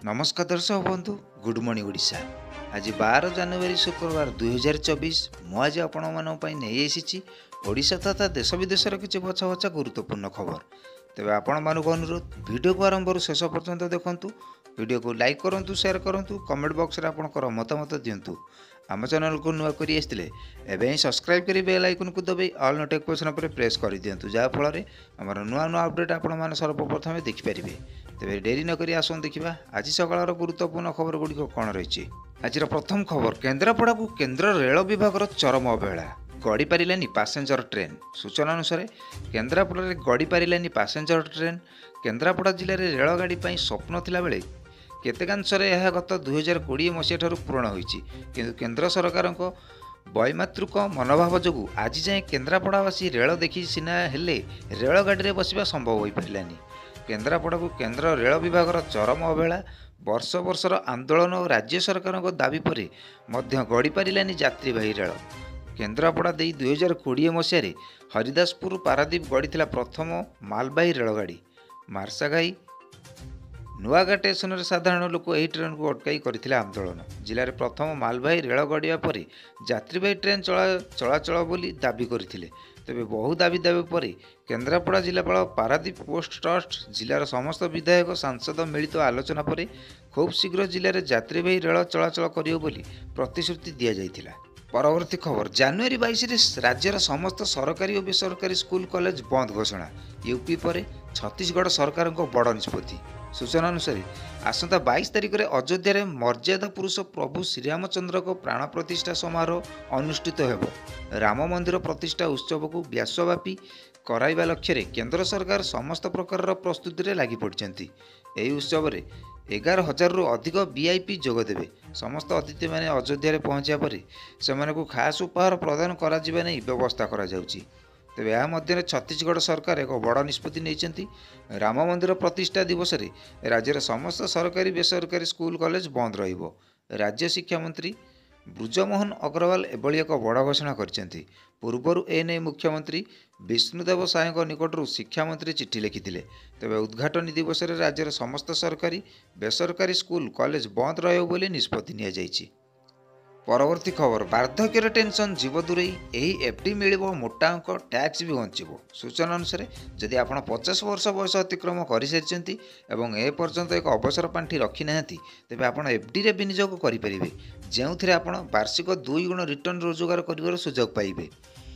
नमस्कार दर्शक बंधु गुड मॉर्निंग ओडिशा। आज 12 जनवरी शुक्रवार 2024 मुझे आपण नहीं ओडिशा तथा देश विदेश किसी बछा बछा गुरुत्वपूर्ण खबर। तेज आपण मानक अनुरोध वीडियो को आरंभ शेष पर्यंत देखूँ। वीडियो को लाइक करूँ, शेयर करूँ, कमेंट बॉक्स रे आपणकर मतामत दिंतु। आम चैनल को नुआ कर एवं सब्सक्राइब कर बेल आइकन को दबाई ऑल नोटिफिकेशन पर प्रेस कर दिंतु, जहाँफल आमर नुआ नुआ अपडेट आपण सर्वप्रथम देखिपारे। तेरे डेरी नक आसुन देखा आज सकाल गुरुत्वपूर्ण खबर गुड़िक कौन रही। आज प्रथम खबर, केन्द्रापड़ा को केन्द्र रेल विभाग चरम अवहेला, गड़ी पारानी पैसेंजर ट्रेन। सूचना अनुसार केन्द्रापड़ा गड़ी पारानी पैसेंजर ट्रेन केन्द्रापड़ा जिले में रेलगाड़ी स्वप्न थिला बेले केतेकांशरे यह गत 2020 मसीहा ठारू पूरण होइछि, किंतु केन्द्र सरकार वैमातृक मनोभाव जो आज जाए केन्द्रापड़ावासी रेल देखी सीना हेले रेलगाड़ी बसवा संभव हो पारानी। केन्द्रापड़ा को केन्द्र रेल विभाग चरम अवहेला, वर्ष वर्षर आंदोलन और राज्य सरकार दाबी पर गड़ी पारानी यात्रीवाही रेल। केन्द्रापड़ा दे 2020 मसीह हरिदासपुर पारादीप गड़ी प्रथम मालबाही रेलगाड़ी। मार्साघाई नुआगाँ स्टेशन में साधारण लोक यह ट्रेन को अटकाई करते आंदोलन। जिले में प्रथम मालबाही रेल गड़िया पर यात्रीवाही ट्रेन चलाचल बोली दाबी करते। तेज बहु दाबी पर केन्द्रापड़ा जिलापाल पारादीप पोस्ट ट्रस्ट जिलार समस्त विधायक सांसद मिलित आलोचना पर खूब शीघ्र जिले में यात्रीवाही रेल चलाचल करियो बोली प्रतिश्रुति दि जाइथिला। परवर्ती खबर, जनवरी 22 राज्यर समस्त सरकारी और बेसरकारी स्कूल कॉलेज बंद घोषणा। यूपी पर छत्तीसगढ़ सरकार बड़ निष्पत्ति। सूचना अनुसार आसंता 22 तारिख में अयोध्या मर्यादा पुरुष प्रभु श्रीरामचंद्र को प्राण प्रतिष्ठा समारोह अनुष्ठित होब। राम मंदिर प्रतिष्ठा उत्सव को व्यासव्यापी कराइबा लक्ष्य केंद्र सरकार समस्त प्रकार प्रस्तुति लगी पड़ती। यही उत्सव 11,000 रु अधिक वीआईपी जोगदेवे। समस्त अतिथि मैंने अयोध्या पहुंचा पर से खास उपहार प्रदान करा नहीं व्यवस्था करा जाउची। तेज यह मध्य छत्तीसगढ़ सरकार एक बड़ निष्पत्ति नहीं। राम मंदिर प्रतिष्ठा दिवस में राज्यर समस्त सरकारी बेसरकारी स्कूल कॉलेज बंद रहिबो। राज्य शिक्षा मंत्री ब्रजमोहन अग्रवाल एभली एक बड़ घोषणा करछन्ती। पूर्वर एने मुख्यमंत्री विष्णुदेव साय निकटरू शिक्षा मंत्री चिठी लिखिथिले। तेबे उद्घाटन दिवस में राज्यर समस्त सरकारी बेसरकारी स्कूल कॉलेज बंद रहिबो बोली निष्पत्ति निया जाइछि। परवर्ती खबर, वार्धक्यर टेंशन जीव दूरे यही एफडी मिलिबो मोटा अंक टैक्स भी बंचो। सूचना अनुसार जदि आप 50 वर्ष बयस अतिक्रम कर सारी एवं ए पर्यंत एक अवसर पांठि रखी ना तेज आप एफडी रे विनियोग करेंगे, जो आप वार्षिक 2 गुण रिटर्न रोजगार कर सुजोग पाइबे।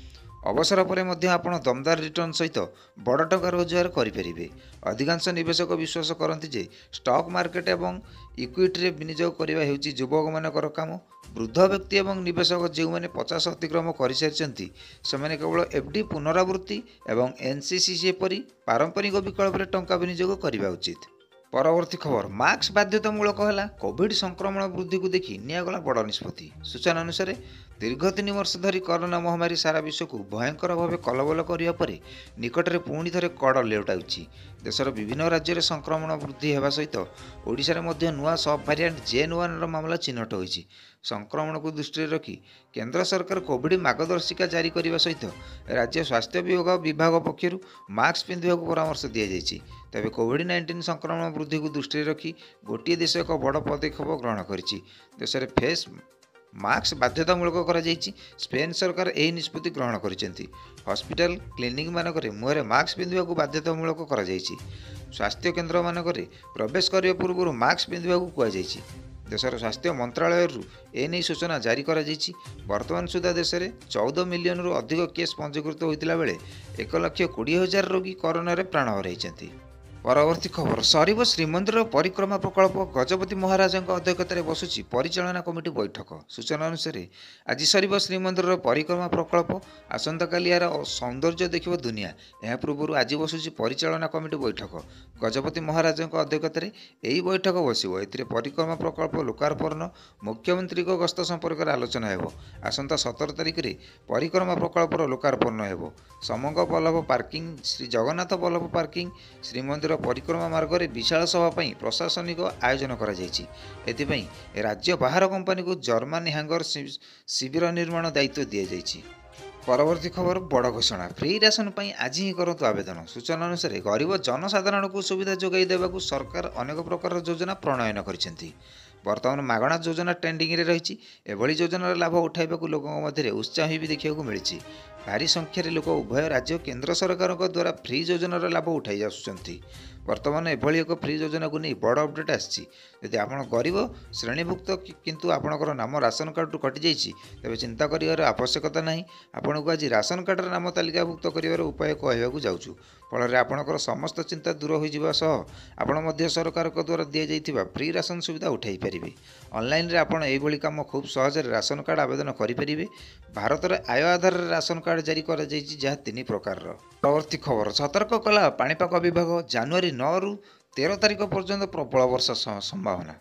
अवसर पर आप दमदार रिटर्न सहित बड़ टका रोजगार करेंगे। अधिकांश निवेशक विश्वास करती जे स्टॉक मार्केट एवं इक्विटी रे विनियोग करने होउछि युवक मानकर काम। वृद्ध व्यक्ति एवं निवेशक जो मैंने 50 अतिक्रम कर सारी से केवल एफडी पुनरावृत्ति एवं एनसीसी जेपरी पारंपरिक विकल्प में टंका विनियोग करने उचित। परवर्ती खबर, मास्क बाध्यतामूलक है। कोविड संक्रमण वृद्धि को देखि निगला बड़ निष्पत्ति। सूचना अनुसार दीर्घ 3 वर्ष धरी कोरोना महामारी सारा विश्व को भयंकर भाव कलबल करने पर निकटरे पुणी थे कड़ लेउटाउछि। देशर विभिन्न राज्य में संक्रमण वृद्धि होगा सहित ओडिशा रे नुआ सब भारिएंट JN1 मामला चिन्हट होइछि। संक्रमण को दृष्टि रखी केंद्र सरकार कोविड मार्गदर्शिका जारी करने सहित राज्य स्वास्थ्य विभाग पक्षर मास्क पिंधा परामर्श दि जाइछि। तेबे कोविड-19 संक्रमण वृद्धि को दृष्टि रखी गोटे देश एक बड़ पदक्षेप ग्रहण करिछि। देश में फेस मास्क बाध्यतामूलक करा जाइछि। स्पेन सरकार यह निष्पत्ति ग्रहण करिसेंति। हॉस्पिटल क्लिनिक मानक मुहरे मास्क पिंधा बाध्यतामूलक करा जाइछि। स्वास्थ्य केन्द्र मानक प्रवेश करने पूर्व मास्क पिंधा कहुଯାଇଛି। देशर स्वास्थ्य मंत्रालय एने सूचना जारी करा जाइछि। वर्तमान सुधा देश में 14 मिलियन रु अधिक केस पंजीकृत होता बेले 1,20,000 रोगी कोरोना रे प्राण हराइछन्ति। परवर्ती खबर, सरीब श्रीमंदिर परिक्रमा प्रकल्प गजपति महाराज अध्यक्षतार बसुची परिचालना कमिटी बैठक। सूचना अनुसार आज सरीब श्रीमंदिर परिक्रमा प्रकल्प आसंता काली यार सौंदर्य देखिब दुनिया। यह पूर्व आज बसुची परिचालना कमिटी बैठक। गजपति महाराज अध्यक्षतार यही बैठक बसिब। ए परिक्रमा प्रकल्प लोकार्पण मुख्यमंत्री गस्त संपर्क में आलोचना हो। आसंता 17 तारिख में परिक्रमा प्रकल्पर लोकार्पण हो। समंग बल्लभ पार्किंग, श्री जगन्नाथ बल्लभ पार्किंग, श्रीमंदिर परिक्रमा मार्ग में विशाल सभा प्रशासनिक आयोजन करा जाइछि। एथिपई राज्य बाहर कंपनी को जर्मन हैंगर शिविर निर्माण दायित्व दि जाइछि। परवर्ती खबर बड़ घोषणा फ्री राशन पर आज ही करतु आवेदन। सूचना अनुसार गरीब जनसाधारण को सुविधा जोगाई देवाक सरकार अनेक प्रकार योजना प्रणयन कर बर्तमान मागणा योजना ट्रेंडिंग रे रही। एभली योजनार लाभ उठाइबाकू लोकों मध्य उत्साह भी देखा मिली। भारी संख्यार लोक उभय राज्य केन्द्र सरकार द्वारा फ्री योजनार लाभ उठाई आसुच्चंती। वर्तमान एभली एक फ्री योजना को नहीं बड़ अपडेट आसी। यदि आप गरीब श्रेणीभुक्त किंतु आपणकर नाम राशन कार्ड कटि जाइए तेज चिंता कर आवश्यकता ना। आपन को आज राशन कार्डर नाम तालिकाभुक्त कर उपाय कहवाक जाऊँ। फल आपणकर समस्त चिंता दूर हो आपण सरकार द्वारा दि जाइथिबा फ्री राशन सुविधा उठाई पारिबे। ऑनलाइन रे आपण एभली काम खूब सहज राशन कार्ड आवेदन करें। भारत में आय आधार राशन कार्ड जारी कर जहाँ 3 प्रकार। परवर्ती खबर सतर्क कला पाणीपाग विभाग जनवरी 9 रु 13 तारिख पर्यंत प्रबल वर्षा संभावना।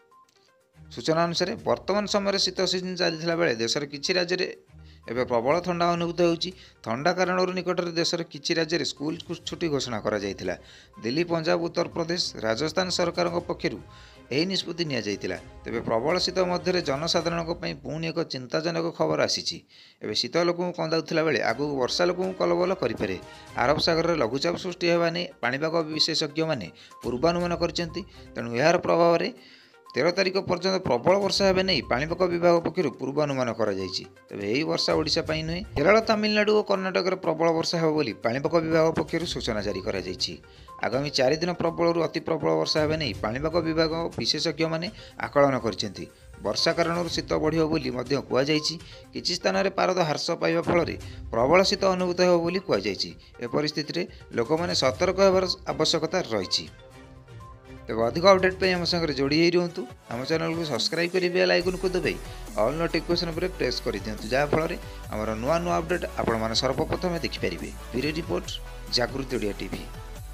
सूचना अनुसार वर्तमान समय शीत सीजन चली बेले देशर किछि राज्य में एवं प्रबल ठंडा अनुभूत होउछि। ठंडा कारण निकटରେ देशर किछि राज्य में स्कूल छुट्टी घोषणा करा जायतिला। दिल्ली, पंजाब, उत्तर प्रदेश, राजस्थान सरकार पक्षर यह निष्पत्ति नि जायतिला। तेबे प्रबल शीत मध्य जनसाधारण पुणी एक चिंताजनक खबर आसी। एवं शीत लोक कंदाउथिला बेले आगु वर्षा लोक कलबल करें। अरब सागर में लघुचाप सृष्टि होगा नहीं पाणीपाग विशेषज्ञ मैंने पूर्वानुमान करछंती। तेणु यार प्रभाव में 13 तारिख पर्यंत प्रबल वर्षा होगा नहीं पाणीपाग विभाग पक्षर पूर्वानुमान कर तेबे यही वर्षा ओडिशा पई नुहे केरल, तमिलनाडु और कर्णाटक में प्रबल वर्षा हो बोली पाणीपाग विभाग पक्षर सूचना जारी कर आगामी 4 दिन प्रबल अति प्रबल वर्षा होगा नहीं पाणीपाग विभाग विशेषज्ञ मैंने आकलन करछंती। वर्षा कारण शीत बढ़ियो बोली मध्य कुआଯାଇଛି। किछि स्थान में पारद ह्रास पाइबा फल प्रबल शीत अनुभूत हो बोली कुआଯାଇଛି। ए परिस्थिति में लोक मैंने सतर्क होबार आवश्यकता रही। तेज अधिक अपडेट पे आम सागर जोड़ी रुहतु। आम चैनल को सब्सक्राइब कर बेल आइकन को दबाई ऑल नोटिफिकेशन पर प्रेस कर दिंतु जहाँफल आमर नुआ नुआ अपडेट आपण सर्वप्रथम देखिपारे। ब्यूरो रिपोर्ट जागृति ओडिया टीवी।